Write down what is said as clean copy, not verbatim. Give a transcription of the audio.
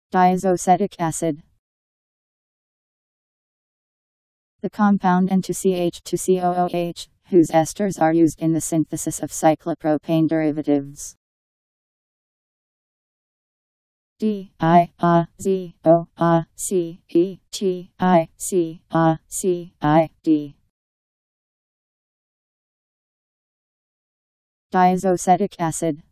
Diazoacetic acid. The compound N2CH2COOH, whose esters are used in the synthesis of cyclopropane derivatives. Diazoacetic. Diazoacetic acid.